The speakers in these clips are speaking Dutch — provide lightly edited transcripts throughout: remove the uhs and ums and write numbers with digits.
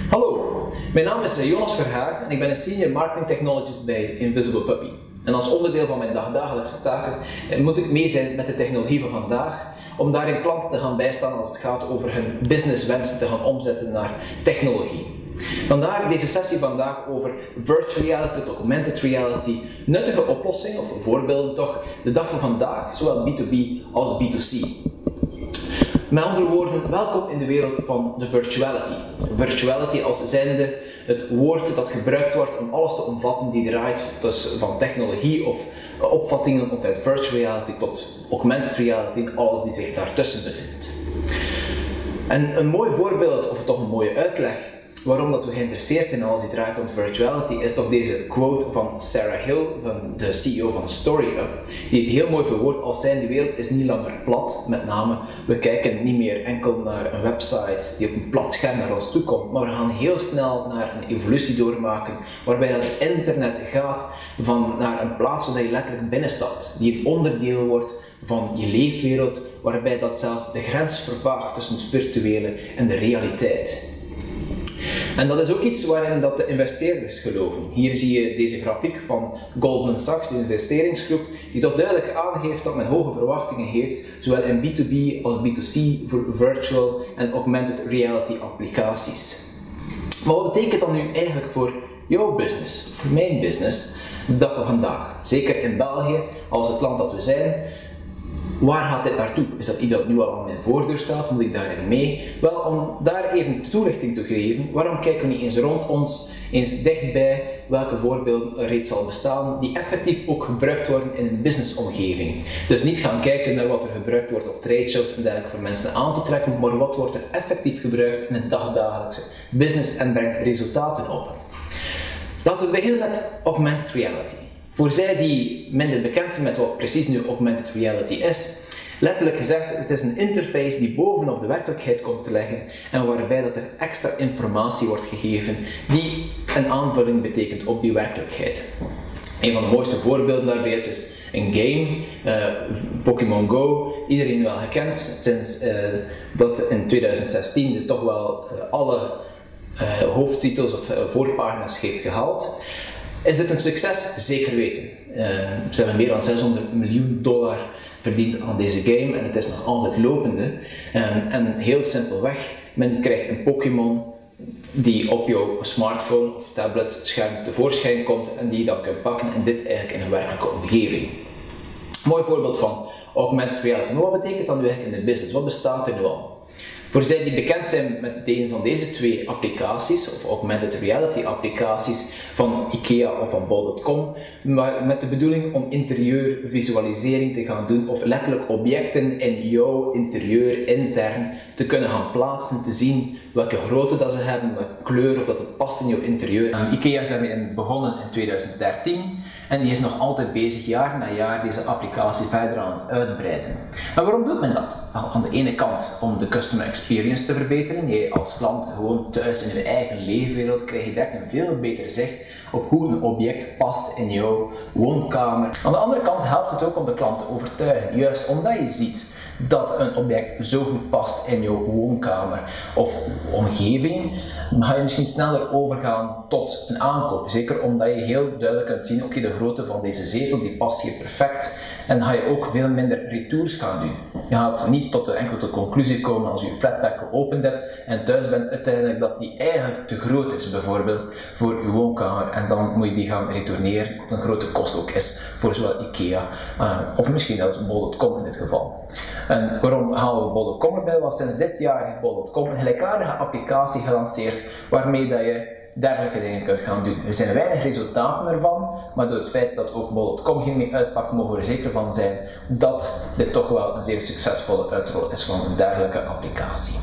Hallo, mijn naam is Jonas Verhaar en ik ben een Senior Marketing Technologist bij Invisible Puppy. En als onderdeel van mijn dagdagelijkse taken moet ik mee zijn met de technologie van vandaag om daarin klanten te gaan bijstaan als het gaat over hun businesswensen te gaan omzetten naar technologie. Vandaar deze sessie vandaag over virtual reality tot augmented reality, nuttige oplossingen of voorbeelden toch, de dag van vandaag, zowel B2B als B2C. Met andere woorden, welkom in de wereld van de virtuality. Virtuality als zijnde het woord dat gebruikt wordt om alles te omvatten die draait dus van technologie of opvattingen omtrent virtual reality tot augmented reality en alles die zich daartussen bevindt. En een mooi voorbeeld, of toch een mooie uitleg, waarom dat we geïnteresseerd zijn in alles die draait om virtuality, is toch deze quote van Sarah Hill, van de CEO van StoryUp, die het heel mooi verwoordt als zijn: de wereld is niet langer plat, met name, we kijken niet meer enkel naar een website die op een plat scherm naar ons toe komt, maar we gaan heel snel naar een evolutie doormaken, waarbij het internet gaat naar een plaats waar je letterlijk binnenstapt, die een onderdeel wordt van je leefwereld, waarbij dat zelfs de grens vervaagt tussen het virtuele en de realiteit. En dat is ook iets waarin dat de investeerders geloven. Hier zie je deze grafiek van Goldman Sachs, de investeringsgroep, die toch duidelijk aangeeft dat men hoge verwachtingen heeft, zowel in B2B als B2C voor virtual en augmented reality applicaties. Maar wat betekent dat nu eigenlijk voor jouw business, voor mijn business, de dag van vandaag? Zeker in België, als het land dat we zijn. Waar gaat dit naartoe? Is dat iets dat nu al aan mijn voordeur staat? Moet ik daarin mee? Wel, om daar even toelichting te geven, waarom kijken we niet eens rond ons, eens dichtbij welke voorbeelden er reeds al bestaan, die effectief ook gebruikt worden in een businessomgeving. Dus niet gaan kijken naar wat er gebruikt wordt op tradeshows en dergelijke voor mensen aan te trekken, maar wat wordt er effectief gebruikt in het dagdagelijkse business en brengt resultaten op. Laten we beginnen met augmented reality. Voor zij die minder bekend zijn met wat precies nu augmented reality is, letterlijk gezegd, het is een interface die bovenop de werkelijkheid komt te liggen en waarbij dat er extra informatie wordt gegeven die een aanvulling betekent op die werkelijkheid. Een van de mooiste voorbeelden daarbij is een game, Pokémon Go, iedereen wel gekend, sinds dat in 2016 toch wel alle hoofdtitels of voorpagina's heeft gehaald. Is dit een succes? Zeker weten. Ze hebben meer dan $600 miljoen verdiend aan deze game en het is nog altijd lopende. En heel simpelweg, men krijgt een Pokémon die op jouw smartphone of tablet scherm tevoorschijn komt en die je dan kunt pakken en dit eigenlijk in een werkelijke omgeving. Mooi voorbeeld van augmented reality. Maar wat betekent dat nu eigenlijk in de business? Wat bestaat er nu al? Voor zij die bekend zijn met een van deze twee applicaties, of augmented reality applicaties van IKEA of van bol.com, maar met de bedoeling om interieurvisualisering te gaan doen of letterlijk objecten in jouw interieur intern te kunnen gaan plaatsen, te zien welke grootte dat ze hebben, welke kleur of dat het past in jouw interieur. En IKEA is daarmee begonnen in 2013 en die is nog altijd bezig jaar na jaar deze applicatie verder aan het uitbreiden. En waarom doet men dat? Aan de ene kant om de customer experience te verbeteren. Jij als klant gewoon thuis in je eigen leefwereld krijg je direct een veel beter zicht op hoe een object past in jouw woonkamer. Aan de andere kant helpt het ook om de klant te overtuigen, juist omdat je ziet dat een object zo goed past in jouw woonkamer of omgeving, dan ga je misschien sneller overgaan tot een aankoop. Zeker omdat je heel duidelijk kunt zien, oké, de grootte van deze zetel die past hier perfect. En dan ga je ook veel minder retours gaan doen. Je gaat niet enkel tot de conclusie komen als je flatpack geopend hebt en thuis bent uiteindelijk dat die eigenlijk te groot is, bijvoorbeeld voor je woonkamer. En dan moet je die gaan retourneren, wat een grote kost ook is voor zowel IKEA of misschien zelfs bol.com in dit geval. En waarom halen we bol.com erbij? Want sinds dit jaar heeft bol.com een gelijkaardige applicatie gelanceerd waarmee dat je dergelijke dingen kunt gaan doen. Er zijn weinig resultaten ervan, maar door het feit dat ook bol.com hiermee uitpakt, mogen we er zeker van zijn dat dit toch wel een zeer succesvolle uitrol is van een dergelijke applicatie.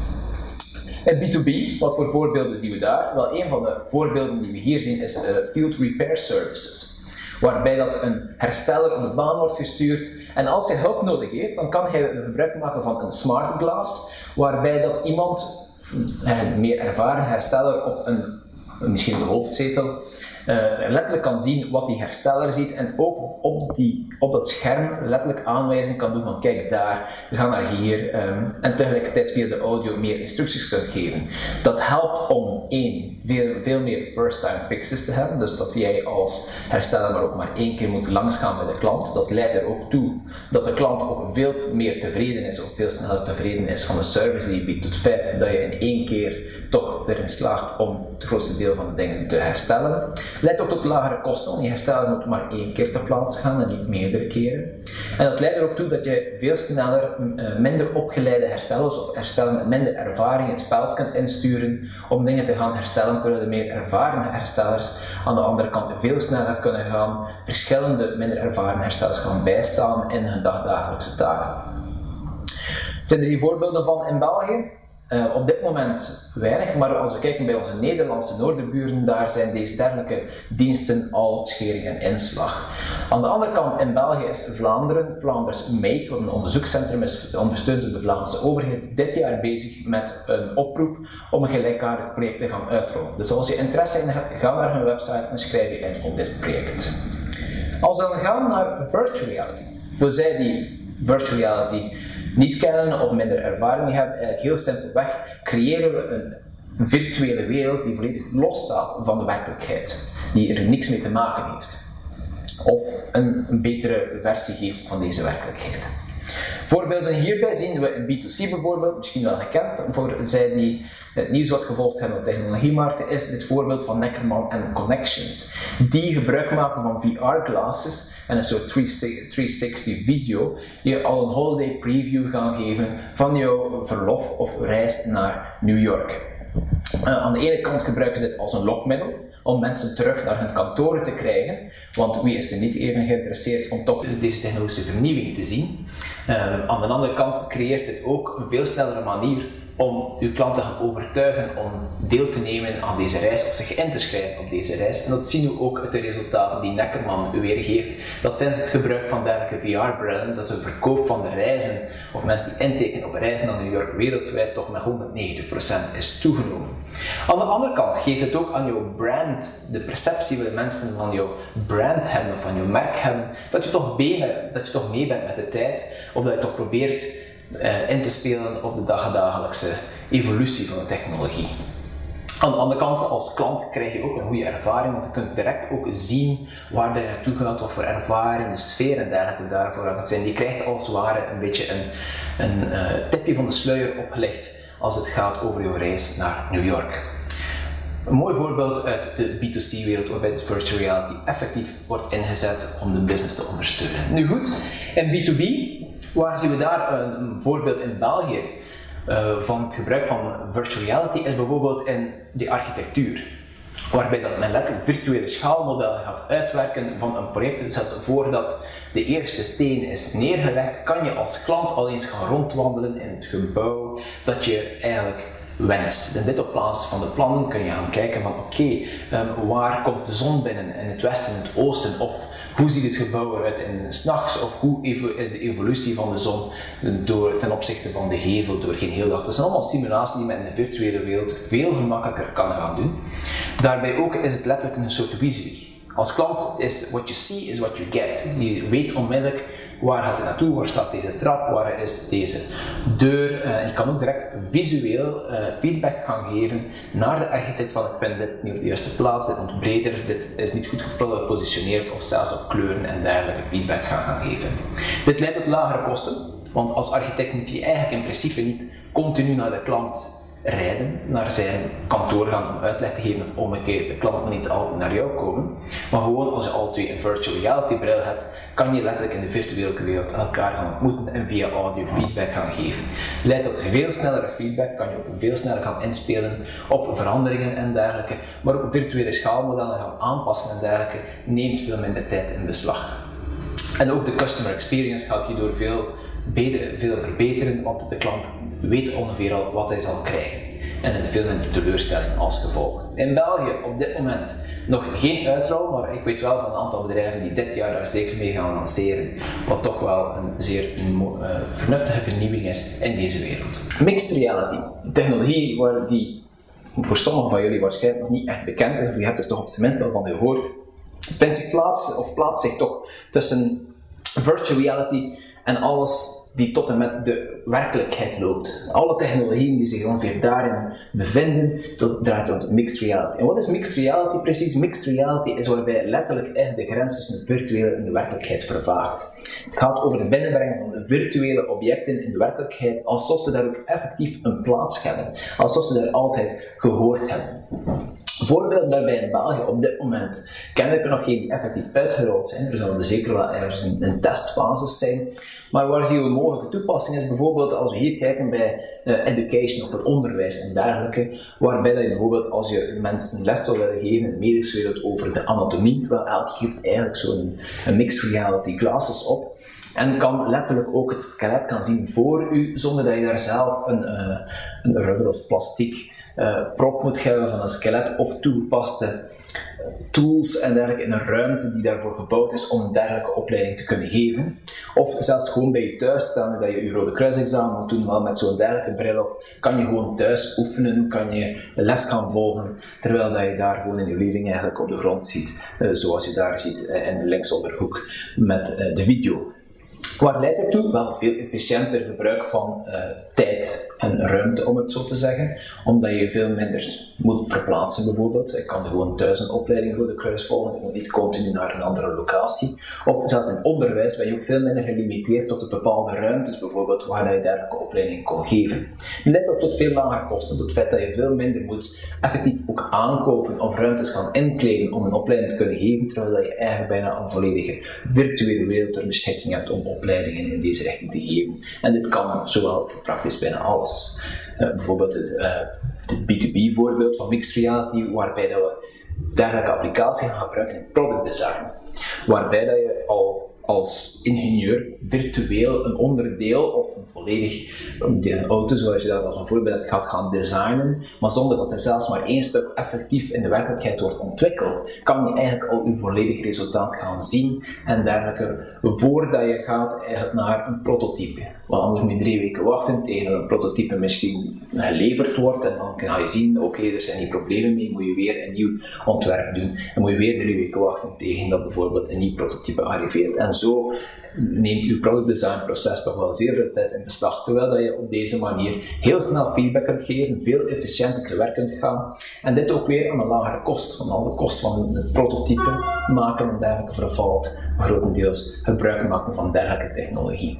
In B2B, wat voor voorbeelden zien we daar? Wel, een van de voorbeelden die we hier zien is Field Repair Services. Waarbij dat een hersteller op de baan wordt gestuurd en als hij hulp nodig heeft, dan kan hij gebruik maken van een smart glass, waarbij dat iemand, een meer ervaren hersteller op misschien de hoofdzetel, letterlijk kan zien wat die hersteller ziet en ook op dat scherm letterlijk aanwijzing kan doen van kijk daar, ga naar hier en tegelijkertijd via de audio meer instructies kunt geven. Dat helpt om veel meer first-time fixes te hebben, dus dat jij als hersteller maar ook maar 1 keer moet langsgaan bij de klant. Dat leidt er ook toe dat de klant ook veel meer tevreden is of veel sneller tevreden is van de service die je biedt. Het feit dat je in 1 keer toch erin slaagt om het grootste deel van de dingen te herstellen, leidt ook tot lagere kosten, want je hersteller moet maar 1 keer ter plaatse gaan en niet meerdere keren. En dat leidt er ook toe dat je veel sneller minder opgeleide herstellers of herstellers met minder ervaring het veld kunt insturen om dingen te gaan herstellen, terwijl de meer ervaren herstellers aan de andere kant veel sneller kunnen gaan verschillende minder ervaren herstellers gaan bijstaan in hun dagelijkse taken. Zijn er hier voorbeelden van in België? Op dit moment weinig, maar als we kijken bij onze Nederlandse noorderburen, daar zijn deze dergelijke diensten al schering en inslag. Aan de andere kant in België is Vlaanders Make, wat een onderzoekscentrum is, ondersteund door de Vlaamse overheid, dit jaar bezig met een oproep om een gelijkaardig project te gaan uitrollen. Dus als je interesse in hebt, ga naar hun website en schrijf je in op dit project. Als we dan gaan naar virtual reality, voor zij die virtual reality niet kennen of minder ervaring hebben, eigenlijk heel simpelweg creëren we een virtuele wereld die volledig losstaat van de werkelijkheid, die er niks mee te maken heeft, of een betere versie geeft van deze werkelijkheid. Voorbeelden hierbij zien we in B2C bijvoorbeeld, misschien wel gekend voor zij die het nieuws wat gevolgd hebben op technologiemarkten, is dit voorbeeld van Neckermann & Connections, die gebruik maken van VR-glasses en een soort 360 video, je al een holiday preview gaan geven van jouw verlof of reis naar New York. Aan de ene kant gebruiken ze dit als een lokmiddel, om mensen terug naar hun kantoren te krijgen, want wie is er niet even geïnteresseerd om toch deze technologische vernieuwing te zien. Aan de andere kant creëert dit ook een veel snellere manier om uw klant te gaan overtuigen om deel te nemen aan deze reis of zich in te schrijven op deze reis. En dat zien we ook uit de resultaten die Neckermann weergeeft, dat sinds het gebruik van dergelijke VR-brillen, dat de verkoop van de reizen of mensen die intekenen op reizen naar New York wereldwijd toch met 190% is toegenomen. Aan de andere kant geeft het ook aan jouw brand, de perceptie waar de mensen van jouw brand hebben of van jouw merk hebben, dat je toch mee bent met de tijd, of dat je toch probeert in te spelen op de dagelijkse evolutie van de technologie. Aan de andere kant, als klant krijg je ook een goede ervaring, want je kunt direct ook zien waar je naartoe gaat, wat voor ervaring, de sfeer en dergelijke daarvoor aan het zijn. Je krijgt als het ware een beetje een tipje van de sluier opgelegd als het gaat over jouw reis naar New York. Een mooi voorbeeld uit de B2C-wereld waarbij de virtual reality effectief wordt ingezet om de business te ondersteunen. Nu goed, in B2B, waar zien we daar een voorbeeld in België van het gebruik van virtual reality is bijvoorbeeld in de architectuur. Waarbij dat men letterlijk virtuele schaalmodellen gaat uitwerken van een project. Zelfs voordat de eerste steen is neergelegd, kan je als klant al eens gaan rondwandelen in het gebouw dat je eigenlijk wenst. En dit op plaats van de plannen kun je gaan kijken van oké, waar komt de zon binnen, in het westen, in het oosten, of hoe ziet het gebouw eruit in 's nachts, of hoe is de evolutie van de zon ten opzichte van de gevel door geen heel dag. Dat zijn allemaal simulaties die men in de virtuele wereld veel gemakkelijker kan gaan doen. Daarbij ook is het letterlijk een soort WYSIWYG. Als klant is what you see is what you get. Je weet onmiddellijk waar gaat het naartoe, waar staat deze trap, waar is deze deur. Je kan ook direct visueel feedback gaan geven naar de architect van ik vind dit niet op de juiste plaats, dit moet breder, dit is niet goed gepositioneerd of zelfs op kleuren en dergelijke feedback gaan geven. Dit leidt tot lagere kosten, want als architect moet je eigenlijk in principe niet continu naar de klant rijden, naar zijn kantoor gaan om uitleg te geven of omgekeerd, de klant moet niet altijd naar jou komen, maar gewoon als je al twee een virtual reality bril hebt, kan je letterlijk in de virtuele wereld elkaar gaan ontmoeten en via audio feedback gaan geven. Leidt tot veel snellere feedback, kan je ook veel sneller gaan inspelen op veranderingen en dergelijke, maar ook virtuele schaalmodellen gaan aanpassen en dergelijke, neemt veel minder tijd in beslag. En ook de customer experience gaat hierdoor veel verbeteren, want de klant weet ongeveer al wat hij zal krijgen. En er is veel minder teleurstelling als gevolg. In België op dit moment nog geen uitrol, maar ik weet wel van een aantal bedrijven die dit jaar daar zeker mee gaan lanceren, wat toch wel een zeer vernuftige vernieuwing is in deze wereld. Mixed reality, technologie waar die voor sommigen van jullie waarschijnlijk nog niet echt bekend is, of je hebt er toch op zijn minst al van gehoord, vindt zich plaatst zich toch tussen virtual reality en alles die tot en met de werkelijkheid loopt. Alle technologieën die zich ongeveer daarin bevinden, dat draait rond mixed reality. En wat is mixed reality precies? Mixed reality is waarbij letterlijk echt de grens tussen de virtuele en de werkelijkheid vervaagt. Het gaat over het binnenbrengen van de virtuele objecten in de werkelijkheid, alsof ze daar ook effectief een plaats hebben. Alsof ze daar altijd gehoord hebben. Voorbeelden daarbij in België op dit moment ken ik er nog geen die effectief uitgerold zijn. Er zullen er zeker wel ergens in testfases zijn. Maar waar zien we mogelijke toepassing is bijvoorbeeld als we hier kijken bij education of het onderwijs en dergelijke, waarbij dat je bijvoorbeeld als je mensen les zou willen geven in de medische wereld over de anatomie, wel elk geeft eigenlijk zo'n mixed reality glasses op. En kan letterlijk ook het skelet kan zien voor u, zonder dat je daar zelf een rubber of plastic prop moet hebben van een skelet of toegepaste tools en dergelijke in een ruimte die daarvoor gebouwd is om een dergelijke opleiding te kunnen geven. Of zelfs gewoon bij je thuis, stel dat je je Rode Kruisexamen moet doen, wel met zo'n dergelijke bril op, kan je gewoon thuis oefenen, kan je de les gaan volgen, terwijl dat je daar gewoon in je leerling eigenlijk op de grond ziet, zoals je daar ziet in de linksonderhoek met de video. Waar leidt het toe? Wel veel efficiënter gebruik van tijd en ruimte, om het zo te zeggen. Omdat je veel minder moet verplaatsen bijvoorbeeld. Ik kan gewoon thuis een opleiding Rode Kruis volgen, ik moet niet continu naar een andere locatie. Of zelfs in onderwijs ben je ook veel minder gelimiteerd tot de bepaalde ruimtes bijvoorbeeld, waar je dergelijke opleiding kon geven. Nu leidt dat tot veel lagere kosten, tot het feit dat je veel minder moet effectief ook aankopen of ruimtes gaan inkleden om een opleiding te kunnen geven, terwijl je eigenlijk bijna een volledige virtuele wereld ter beschikking hebt om opleidingen in deze richting te geven. En dit kan zowel voor praktisch bijna alles. Bijvoorbeeld het B2B voorbeeld van mixed reality, waarbij dat we dergelijke applicaties gaan gebruiken in product design. Waarbij dat je al als ingenieur virtueel een onderdeel of een volledig een auto, zoals je dat als een voorbeeld gaat gaan designen, maar zonder dat er zelfs maar één stuk effectief in de werkelijkheid wordt ontwikkeld, kan je eigenlijk al je volledig resultaat gaan zien en dergelijke, voordat je gaat eigenlijk naar een prototype. Want anders moet je 3 weken wachten tegen dat een prototype misschien geleverd wordt en dan ga je zien, oké, er zijn die problemen mee, moet je weer een nieuw ontwerp doen en moet je weer 3 weken wachten tegen dat bijvoorbeeld een nieuw prototype arriveert. En zo neemt je product design proces toch wel zeer veel tijd in beslag, terwijl dat je op deze manier heel snel feedback kunt geven, veel efficiënter te werk kunt gaan en dit ook weer aan een lagere kost, want al de kost van het prototype maken en dergelijke vervalt grotendeels gebruik maken van dergelijke technologie.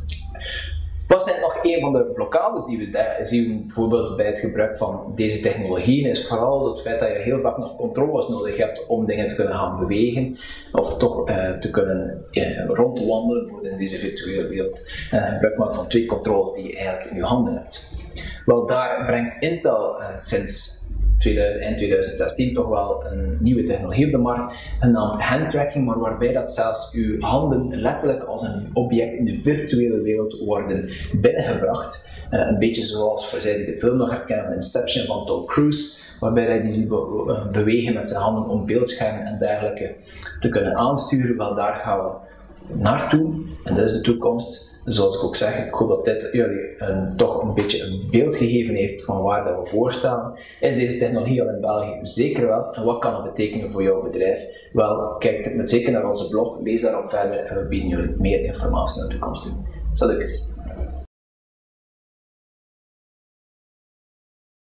Wat zijn nog een van de blokkades die we zien bijvoorbeeld bij het gebruik van deze technologieën, is vooral het feit dat je heel vaak nog controles nodig hebt om dingen te kunnen gaan bewegen of toch te kunnen rondwandelen voor in deze virtuele wereld en gebruik maken van 2 controles die je eigenlijk in je handen hebt. Wel, daar brengt Intel sinds eind 2016 toch wel een nieuwe technologie op de markt, genaamd handtracking, maar waarbij dat zelfs uw handen letterlijk als een object in de virtuele wereld worden binnengebracht. Een beetje zoals voor zij die de film nog herkennen van Inception van Tom Cruise, waarbij hij die ziet bewegen met zijn handen om beeldschermen en dergelijke te kunnen aansturen. Wel, daar gaan we naartoe en dat is de toekomst. Zoals ik ook zeg, ik hoop dat dit jullie toch een beetje een beeld gegeven heeft van waar dat we voor staan. Is deze technologie al in België? Zeker wel. En wat kan het betekenen voor jouw bedrijf? Wel, kijk zeker naar onze blog, lees daarop verder en we bieden jullie meer informatie in de toekomst toe. Salutjes.